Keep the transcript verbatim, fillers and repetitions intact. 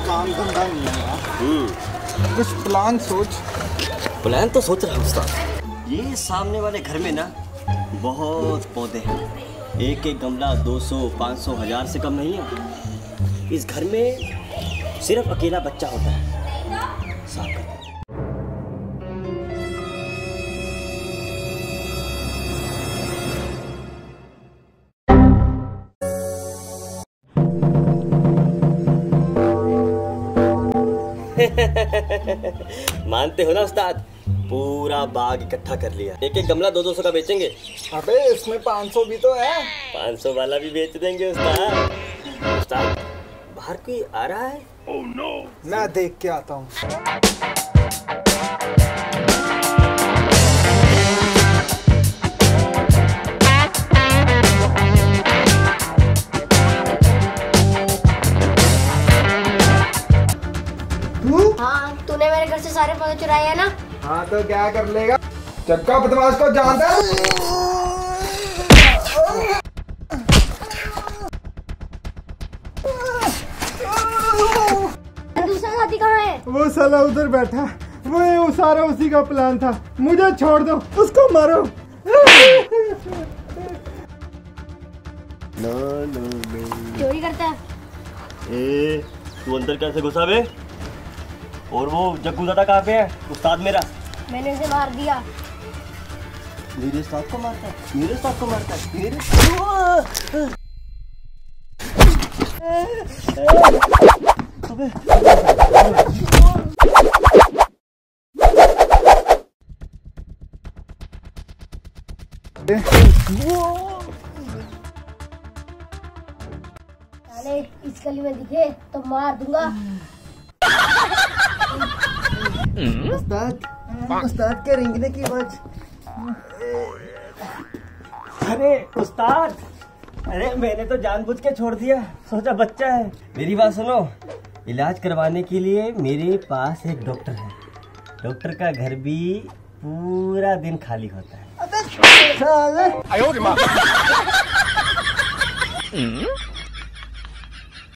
काम धंधा नहीं है यार। कुछ प्लान सोच। प्लान तो सोच रहा हूँ उस्ताद। ये सामने वाले घर में ना बहुत पौधे हैं। एक एक गमला दो सौ पाँच सौ हजार से कम नहीं है। इस घर में सिर्फ अकेला बच्चा होता है। साफ कर। मानते हो ना उस्ताद? पूरा बाग इकट्ठा कर लिया। एक एक गमला दो दो सौ का बेचेंगे। अबे इसमें पाँच सौ भी तो है। पाँच सौ वाला भी बेच देंगे उस्ताद। उस्ताद बाहर कोई आ रहा है? Oh no. मैं देख के आता हूँ। हाँ, तूने मेरे घर से सारे पौधे चुराए हैं ना? हाँ तो क्या कर लेगा? चक्का बदमाश को जानता है? दूसरा साथी कहाँ है? वो साला उधर बैठा। वो सारा उसी का प्लान था। मुझे छोड़ दो, उसको मारो। No no no. चोरी करता है? ए, तू अंदर कैसे घुसा बे? और वो जग्गू दादा कहाँ पे है? उस्ताद मेरा। मैंने उसे मार दिया। मेरे उस्ताद को मारता है? मेरे उस्ताद को मारता है? मेरे अरे इस गली में दिखे तो मार दूंगा। उस्ताद, उस्ताद के रेंगने की आवाज। अरे उस्ताद, अरे मैंने तो जानबूझ के छोड़ दिया, सोचा बच्चा है। मेरी बात सुनो, इलाज करवाने के लिए मेरे पास एक डॉक्टर है। डॉक्टर का घर भी पूरा दिन खाली होता है। अबे साले।